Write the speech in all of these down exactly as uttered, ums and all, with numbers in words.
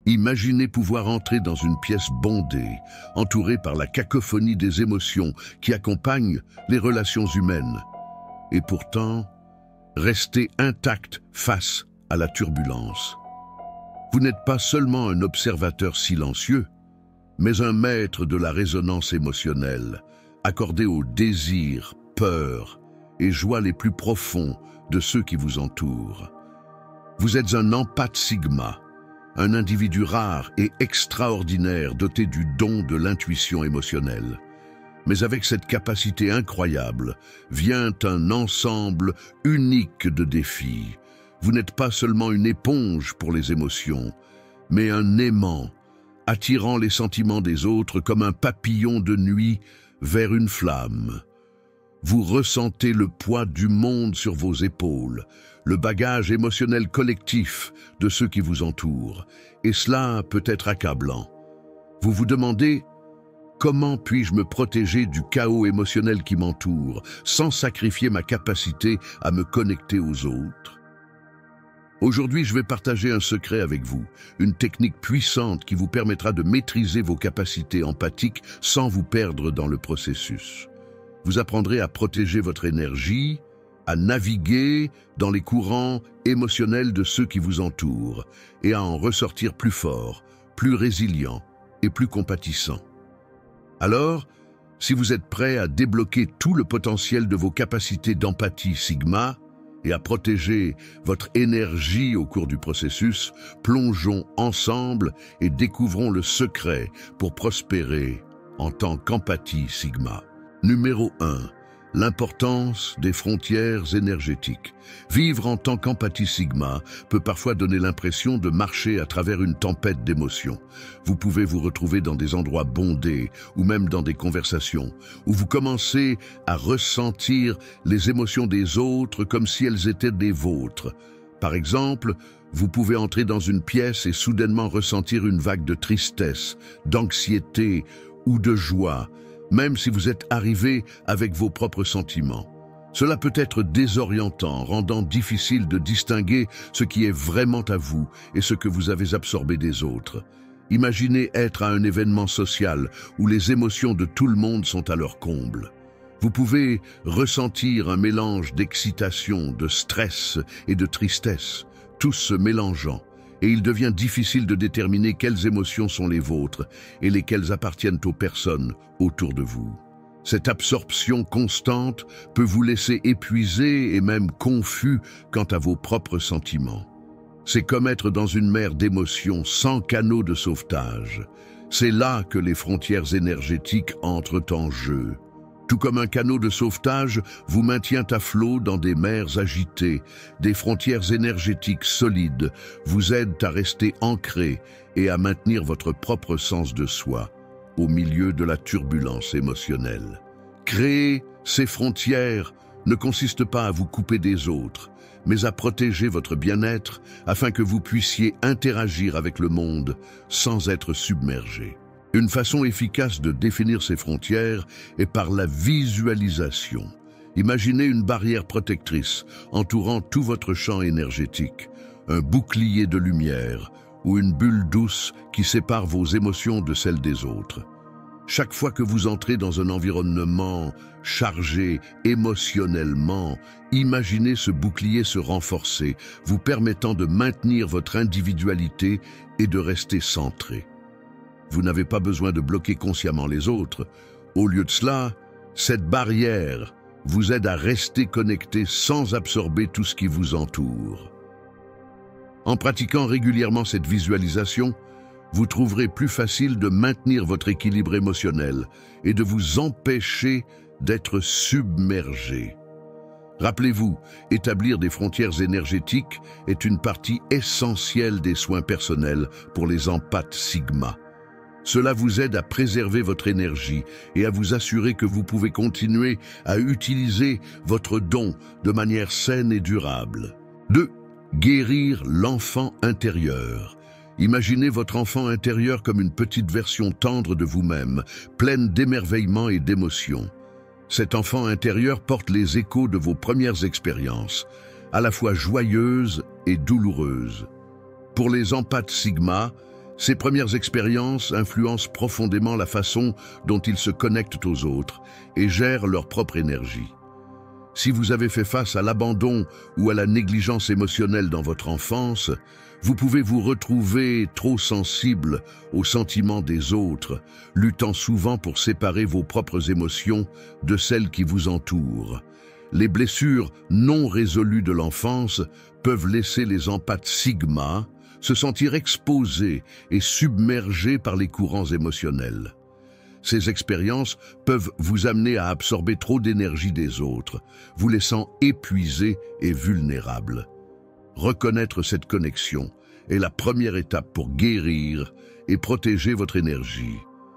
Imaginez pouvoir entrer dans une pièce bondée, entourée par la cacophonie des émotions qui accompagnent les relations humaines. Et pourtant, rester intact face à la turbulence. Vous n'êtes pas seulement un observateur silencieux, mais un maître de la résonance émotionnelle, accordé aux désirs, peurs et joies les plus profonds de ceux qui vous entourent. Vous êtes un empathe sigma, un individu rare et extraordinaire doté du don de l'intuition émotionnelle. Mais avec cette capacité incroyable vient un ensemble unique de défis. Vous n'êtes pas seulement une éponge pour les émotions, mais un aimant, attirant les sentiments des autres comme un papillon de nuit vers une flamme. Vous ressentez le poids du monde sur vos épaules, le bagage émotionnel collectif de ceux qui vous entourent, et cela peut être accablant. Vous vous demandez « Comment puis-je me protéger du chaos émotionnel qui m'entoure, sans sacrifier ma capacité à me connecter aux autres ?» Aujourd'hui, je vais partager un secret avec vous, une technique puissante qui vous permettra de maîtriser vos capacités empathiques sans vous perdre dans le processus. Vous apprendrez à protéger votre énergie, à naviguer dans les courants émotionnels de ceux qui vous entourent et à en ressortir plus fort, plus résilient et plus compatissant. Alors, si vous êtes prêt à débloquer tout le potentiel de vos capacités d'empathie Sigma et à protéger votre énergie au cours du processus, plongeons ensemble et découvrons le secret pour prospérer en tant qu'empathie Sigma. Numéro un. L'importance des frontières énergétiques. Vivre en tant qu'empathie Sigma peut parfois donner l'impression de marcher à travers une tempête d'émotions. Vous pouvez vous retrouver dans des endroits bondés ou même dans des conversations où vous commencez à ressentir les émotions des autres comme si elles étaient des vôtres. Par exemple, vous pouvez entrer dans une pièce et soudainement ressentir une vague de tristesse, d'anxiété ou de joie, même si vous êtes arrivé avec vos propres sentiments. Cela peut être désorientant, rendant difficile de distinguer ce qui est vraiment à vous et ce que vous avez absorbé des autres. Imaginez être à un événement social où les émotions de tout le monde sont à leur comble. Vous pouvez ressentir un mélange d'excitation, de stress et de tristesse, tous se mélangeant. Et il devient difficile de déterminer quelles émotions sont les vôtres et lesquelles appartiennent aux personnes autour de vous. Cette absorption constante peut vous laisser épuisé et même confus quant à vos propres sentiments. C'est comme être dans une mer d'émotions sans canaux de sauvetage. C'est là que les frontières énergétiques entrent en jeu. Tout comme un canot de sauvetage vous maintient à flot dans des mers agitées, des frontières énergétiques solides vous aident à rester ancré et à maintenir votre propre sens de soi au milieu de la turbulence émotionnelle. Créer ces frontières ne consiste pas à vous couper des autres, mais à protéger votre bien-être afin que vous puissiez interagir avec le monde sans être submergé. Une façon efficace de définir ces frontières est par la visualisation. Imaginez une barrière protectrice entourant tout votre champ énergétique, un bouclier de lumière ou une bulle douce qui sépare vos émotions de celles des autres. Chaque fois que vous entrez dans un environnement chargé émotionnellement, imaginez ce bouclier se renforcer, vous permettant de maintenir votre individualité et de rester centré. Vous n'avez pas besoin de bloquer consciemment les autres. Au lieu de cela, cette barrière vous aide à rester connecté sans absorber tout ce qui vous entoure. En pratiquant régulièrement cette visualisation, vous trouverez plus facile de maintenir votre équilibre émotionnel et de vous empêcher d'être submergé. Rappelez-vous, établir des frontières énergétiques est une partie essentielle des soins personnels pour les empathes Sigma. Cela vous aide à préserver votre énergie et à vous assurer que vous pouvez continuer à utiliser votre don de manière saine et durable. deux. Guérir l'enfant intérieur. Imaginez votre enfant intérieur comme une petite version tendre de vous-même, pleine d'émerveillement et d'émotion. Cet enfant intérieur porte les échos de vos premières expériences, à la fois joyeuses et douloureuses. Pour les empathes Sigma, Ces premières expériences influencent profondément la façon dont ils se connectent aux autres et gèrent leur propre énergie. Si vous avez fait face à l'abandon ou à la négligence émotionnelle dans votre enfance, vous pouvez vous retrouver trop sensible aux sentiments des autres, luttant souvent pour séparer vos propres émotions de celles qui vous entourent. Les blessures non résolues de l'enfance peuvent laisser les empathes sigma se sentir exposés et submergés par les courants émotionnels. Ces expériences peuvent vous amener à absorber trop d'énergie des autres, vous laissant épuisé et vulnérable. Reconnaître cette connexion est la première étape pour guérir et protéger votre énergie.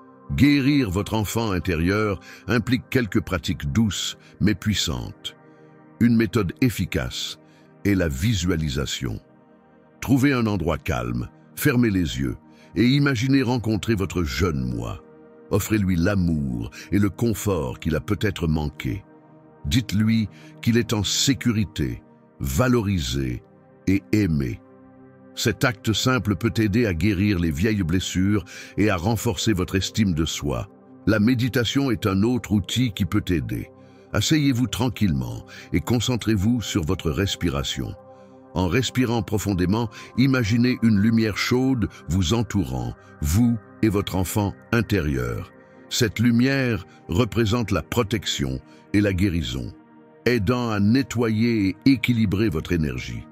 Guérir votre enfant intérieur implique quelques pratiques douces mais puissantes. Une méthode efficace est la visualisation. Trouvez un endroit calme, fermez les yeux et imaginez rencontrer votre jeune moi. Offrez-lui l'amour et le confort qu'il a peut-être manqué. Dites-lui qu'il est en sécurité, valorisé et aimé. Cet acte simple peut aider à guérir les vieilles blessures et à renforcer votre estime de soi. La méditation est un autre outil qui peut aider. Asseyez-vous tranquillement et concentrez-vous sur votre respiration. En respirant profondément, imaginez une lumière chaude vous entourant, vous et votre enfant intérieur. Cette lumière représente la protection et la guérison, aidant à nettoyer et équilibrer votre énergie.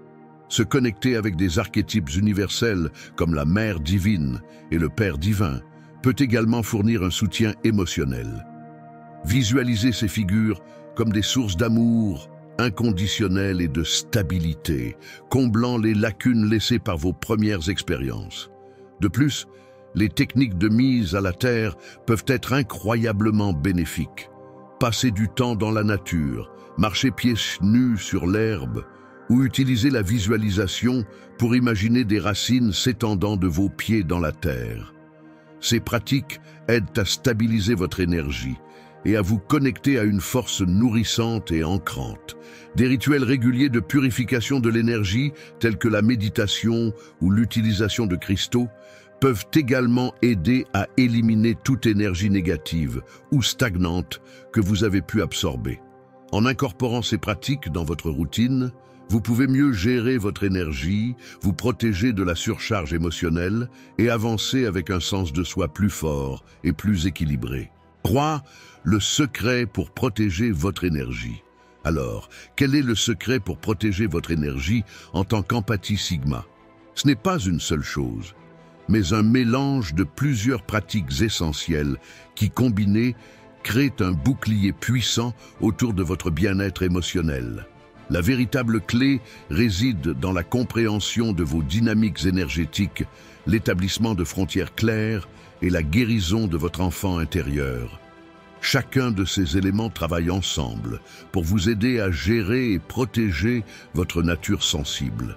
Se connecter avec des archétypes universels comme la Mère divine et le Père divin peut également fournir un soutien émotionnel. Visualisez ces figures comme des sources d'amour inconditionnel et de stabilité, comblant les lacunes laissées par vos premières expériences. De plus, les techniques de mise à la terre peuvent être incroyablement bénéfiques. Passer du temps dans la nature, marcher pieds nus sur l'herbe, ou utiliser la visualisation pour imaginer des racines s'étendant de vos pieds dans la terre. Ces pratiques aident à stabiliser votre énergie et à vous connecter à une force nourrissante et ancrante. Des rituels réguliers de purification de l'énergie, tels que la méditation ou l'utilisation de cristaux, peuvent également aider à éliminer toute énergie négative ou stagnante que vous avez pu absorber. En incorporant ces pratiques dans votre routine, vous pouvez mieux gérer votre énergie, vous protéger de la surcharge émotionnelle et avancer avec un sens de soi plus fort et plus équilibré. trois. Le secret pour protéger votre énergie. Alors, quel est le secret pour protéger votre énergie en tant qu'empathie sigma? Ce n'est pas une seule chose, mais un mélange de plusieurs pratiques essentielles qui, combinées, créent un bouclier puissant autour de votre bien-être émotionnel. La véritable clé réside dans la compréhension de vos dynamiques énergétiques, l'établissement de frontières claires et la guérison de votre enfant intérieur. Chacun de ces éléments travaille ensemble pour vous aider à gérer et protéger votre nature sensible.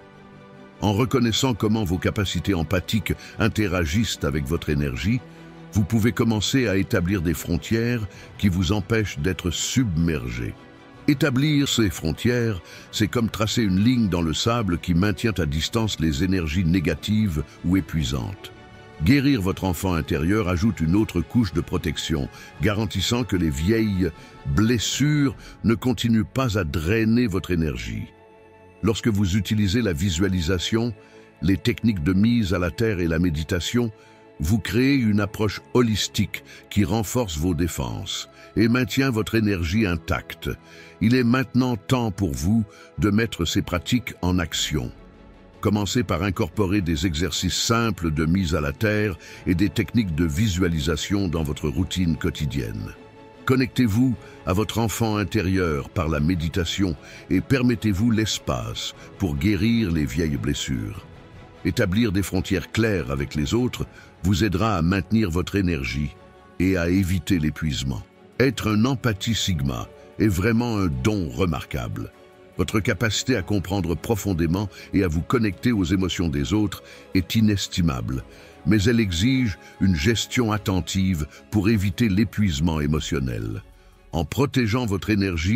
En reconnaissant comment vos capacités empathiques interagissent avec votre énergie, vous pouvez commencer à établir des frontières qui vous empêchent d'être submergé. Établir ces frontières, c'est comme tracer une ligne dans le sable qui maintient à distance les énergies négatives ou épuisantes. Guérir votre enfant intérieur ajoute une autre couche de protection, garantissant que les vieilles blessures ne continuent pas à drainer votre énergie. Lorsque vous utilisez la visualisation, les techniques de mise à la terre et la méditation, vous créez une approche holistique qui renforce vos défenses et maintient votre énergie intacte. Il est maintenant temps pour vous de mettre ces pratiques en action. Commencez par incorporer des exercices simples de mise à la terre et des techniques de visualisation dans votre routine quotidienne. Connectez-vous à votre enfant intérieur par la méditation et permettez-vous l'espace pour guérir les vieilles blessures. Établir des frontières claires avec les autres vous aidera à maintenir votre énergie et à éviter l'épuisement. Être un empathie sigma est vraiment un don remarquable. Votre capacité à comprendre profondément et à vous connecter aux émotions des autres est inestimable, mais elle exige une gestion attentive pour éviter l'épuisement émotionnel. En protégeant votre énergie,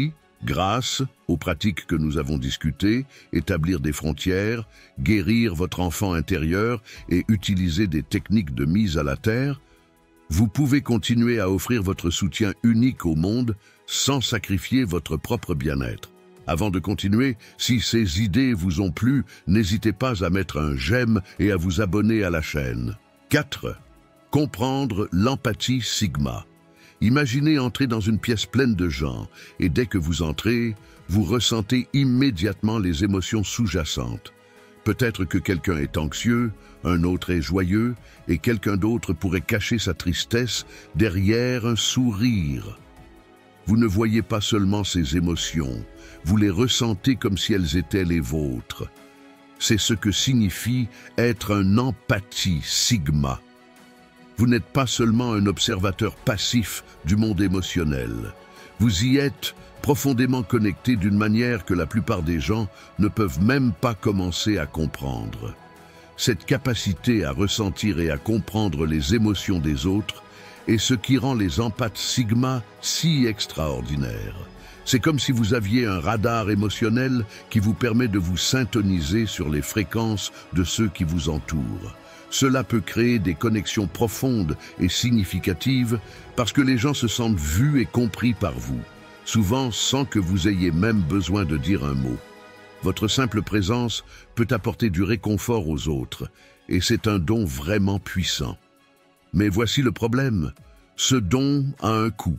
Grâce aux pratiques que nous avons discutées, établir des frontières, guérir votre enfant intérieur et utiliser des techniques de mise à la terre, vous pouvez continuer à offrir votre soutien unique au monde sans sacrifier votre propre bien-être. Avant de continuer, si ces idées vous ont plu, n'hésitez pas à mettre un j'aime et à vous abonner à la chaîne. quatre. Comprendre l'empathie Sigma. Imaginez entrer dans une pièce pleine de gens et dès que vous entrez, vous ressentez immédiatement les émotions sous-jacentes. Peut-être que quelqu'un est anxieux, un autre est joyeux et quelqu'un d'autre pourrait cacher sa tristesse derrière un sourire. Vous ne voyez pas seulement ces émotions, vous les ressentez comme si elles étaient les vôtres. C'est ce que signifie être un empathie Sigma. Vous n'êtes pas seulement un observateur passif du monde émotionnel. Vous y êtes profondément connecté d'une manière que la plupart des gens ne peuvent même pas commencer à comprendre. Cette capacité à ressentir et à comprendre les émotions des autres est ce qui rend les empathes Sigma si extraordinaires. C'est comme si vous aviez un radar émotionnel qui vous permet de vous syntoniser sur les fréquences de ceux qui vous entourent. Cela peut créer des connexions profondes et significatives parce que les gens se sentent vus et compris par vous, souvent sans que vous ayez même besoin de dire un mot. Votre simple présence peut apporter du réconfort aux autres et c'est un don vraiment puissant. Mais voici le problème, ce don a un coût.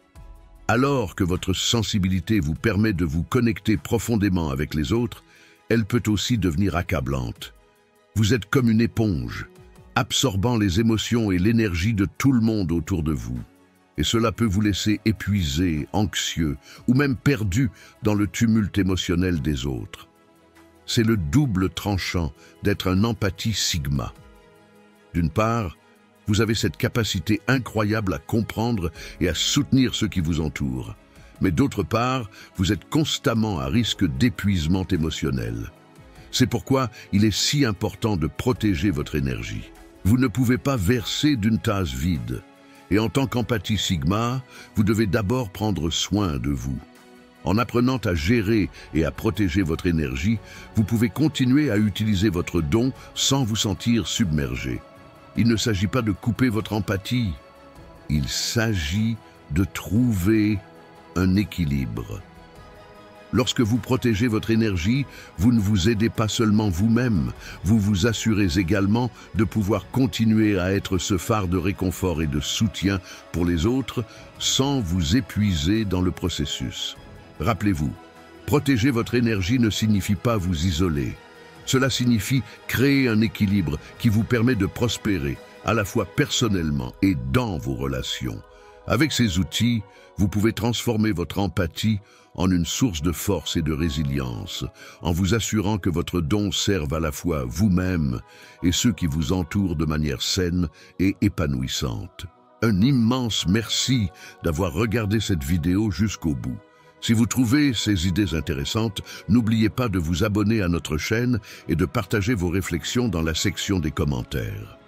Alors que votre sensibilité vous permet de vous connecter profondément avec les autres, elle peut aussi devenir accablante. Vous êtes comme une éponge, absorbant les émotions et l'énergie de tout le monde autour de vous. Et cela peut vous laisser épuisé, anxieux ou même perdu dans le tumulte émotionnel des autres. C'est le double tranchant d'être un empathie Sigma. D'une part, vous avez cette capacité incroyable à comprendre et à soutenir ceux qui vous entourent. Mais d'autre part, vous êtes constamment à risque d'épuisement émotionnel. C'est pourquoi il est si important de protéger votre énergie. Vous ne pouvez pas verser d'une tasse vide. Et en tant qu'empathie Sigma, vous devez d'abord prendre soin de vous. En apprenant à gérer et à protéger votre énergie, vous pouvez continuer à utiliser votre don sans vous sentir submergé. Il ne s'agit pas de couper votre empathie, il s'agit de trouver un équilibre. Lorsque vous protégez votre énergie, vous ne vous aidez pas seulement vous-même, vous vous assurez également de pouvoir continuer à être ce phare de réconfort et de soutien pour les autres sans vous épuiser dans le processus. Rappelez-vous, protéger votre énergie ne signifie pas vous isoler. Cela signifie créer un équilibre qui vous permet de prospérer, à la fois personnellement et dans vos relations. Avec ces outils, vous pouvez transformer votre empathie en une source de force et de résilience, en vous assurant que votre don serve à la fois vous-même et ceux qui vous entourent de manière saine et épanouissante. Un immense merci d'avoir regardé cette vidéo jusqu'au bout. Si vous trouvez ces idées intéressantes, n'oubliez pas de vous abonner à notre chaîne et de partager vos réflexions dans la section des commentaires.